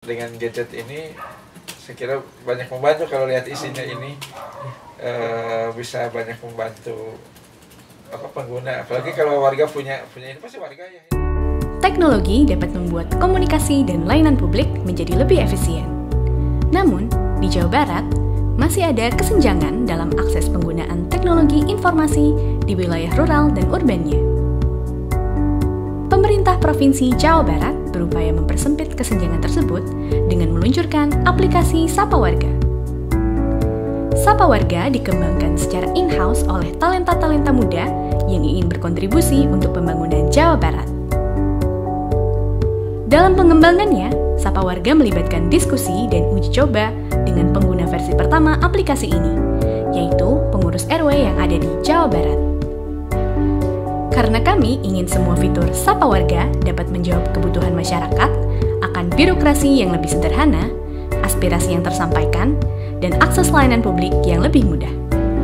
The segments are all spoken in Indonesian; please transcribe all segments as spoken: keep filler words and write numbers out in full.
Dengan gadget ini saya kira banyak membantu. Kalau lihat isinya ini uh, bisa banyak membantu apa pengguna, apalagi kalau warga punya punya ini pasti warga ya. Teknologi dapat membuat komunikasi dan layanan publik menjadi lebih efisien. Namun, di Jawa Barat masih ada kesenjangan dalam akses penggunaan teknologi informasi di wilayah rural dan urbannya. Pemerintah Provinsi Jawa Barat berupaya mempersempit kesenjangan tersebut dengan meluncurkan aplikasi Sapa Warga. Sapa Warga dikembangkan secara in-house oleh talenta-talenta muda yang ingin berkontribusi untuk pembangunan Jawa Barat. Dalam pengembangannya, Sapa Warga melibatkan diskusi dan uji coba dengan pengguna versi pertama aplikasi ini, yaitu pengurus R W yang ada di Jawa Barat. Karena kami ingin semua fitur Sapa Warga dapat menjawab kebutuhan masyarakat akan birokrasi yang lebih sederhana, aspirasi yang tersampaikan, dan akses layanan publik yang lebih mudah.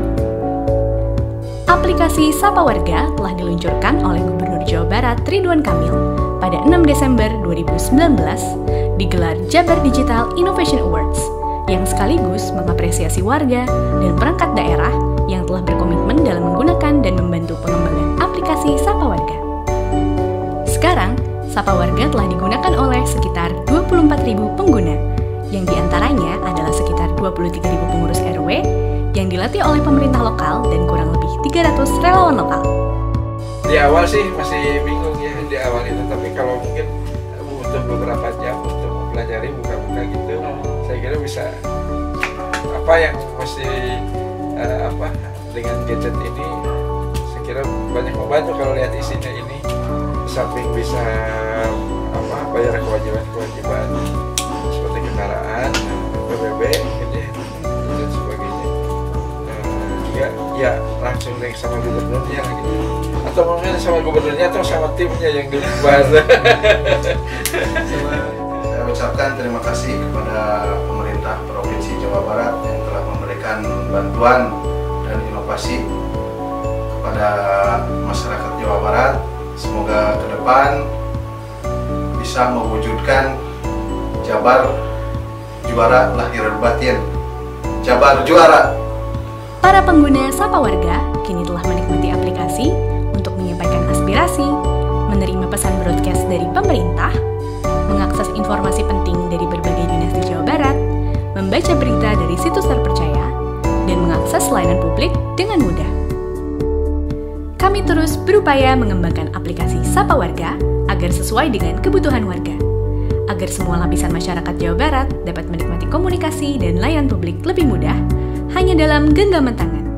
Aplikasi Sapa Warga telah diluncurkan oleh Gubernur Jawa Barat Ridwan Kamil pada enam Desember dua ribu sembilan belas digelar Jabar Digital Innovation Awards yang sekaligus mengapresiasi warga dan perangkat daerah yang telah berkomitmen dalam menggunakan dan membantu pengembangan aplikasi Sapa Warga. Sekarang, Sapa Warga telah digunakan oleh sekitar dua puluh empat ribu pengguna, yang diantaranya adalah sekitar dua puluh tiga ribu pengurus R W yang dilatih oleh pemerintah lokal dan kurang lebih tiga ratus relawan lokal. Di awal sih masih bingung ya di awal itu, tapi kalau mungkin untuk beberapa jam untuk mempelajari buka-buka gitu, saya kira bisa apa yang mesti uh, apa dengan gadget ini saya kira banyak membantu. Kalau lihat isinya ini, samping bisa apa bayar kewajiban-kewajiban seperti kendaraan, P B B, ini dan sebagainya. Uh, juga ya langsung link sama gubernurnya gitu. Atau mungkin sama gubernurnya atau sama timnya yang dibahas. Saya ucapkan terima kasih kepada pemerintah Provinsi Jawa Barat yang telah memberikan bantuan dan inovasi kepada masyarakat Jawa Barat. Semoga ke depan bisa mewujudkan Jabar juara lahir batin. Jabar juara. Para pengguna Sapa Warga kini telah menikmati aplikasi untuk menyampaikan aspirasi, menerima pesan broadcast dari pemerintah, mengakses informasi penting dari berbagai dinas di Jawa Barat, membaca berita dari situs terpercaya, dan mengakses layanan publik dengan mudah. Kami terus berupaya mengembangkan aplikasi Sapa Warga agar sesuai dengan kebutuhan warga, agar semua lapisan masyarakat Jawa Barat dapat menikmati komunikasi dan layanan publik lebih mudah hanya dalam genggaman tangan.